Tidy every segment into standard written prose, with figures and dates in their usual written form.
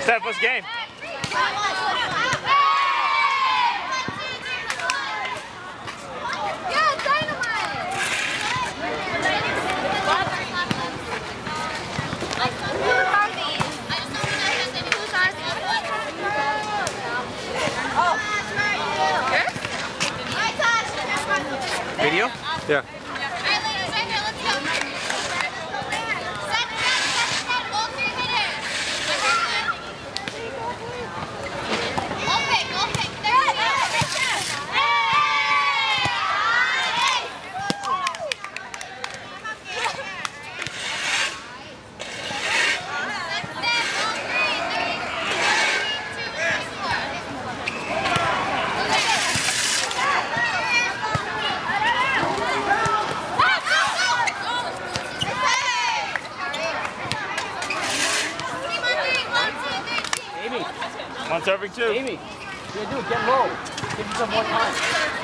Steph, what's game? Video? Yeah. One serving two. Amy, you're gonna do it. Get low. Give yourself more time.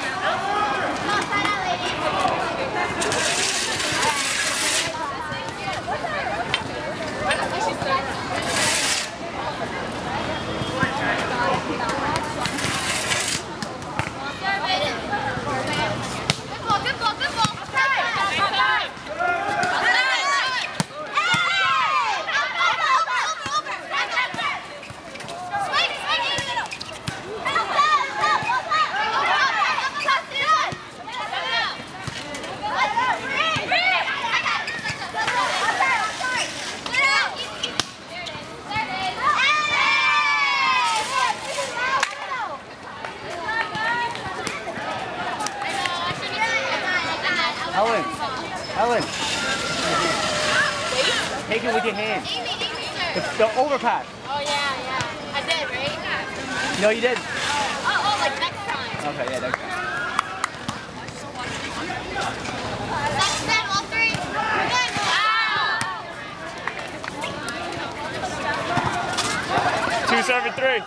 'Ellen, Ellen, take it with your hand. The overpass. Oh yeah. I did, right? No, you didn't. Oh, like next time. Okay, yeah, next time. That's that, all three. Wow. 2 serving 3.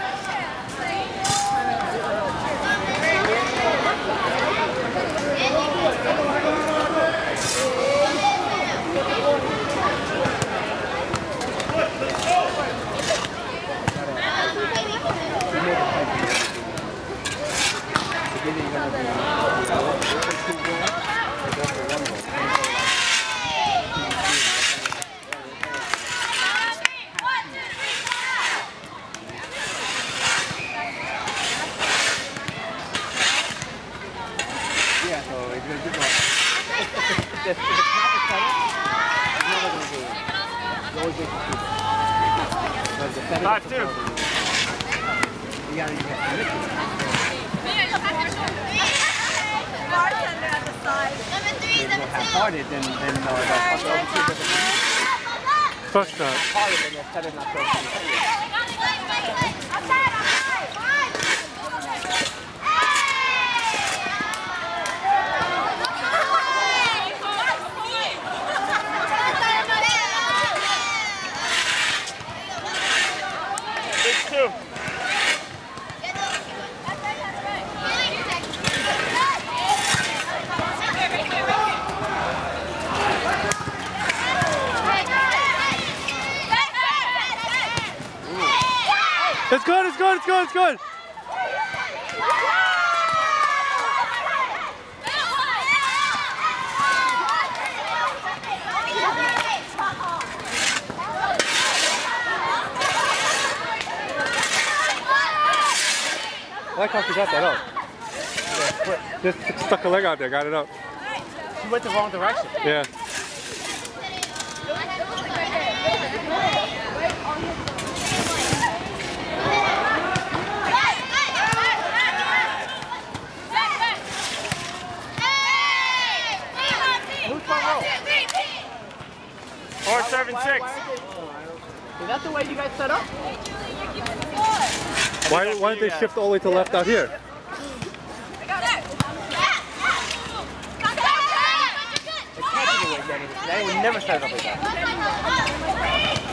Yeah, so it's going to do what? If it's not the center, it's never going to do it. You always make it two. But the center 5-2. You got to use that. Bartender at the side. Number 3, If number you're 2. half-hearted, then Push shot. half-hearted, then the center not supposed to be It's good, it's good, it's good, it's good. I like how she got that up. Just stuck a leg out there, got it up. She went the wrong direction. Yeah. Or serving 6. Is that the way you guys set up? Why didn't they shift all the way to left out here? They would never set it up like that.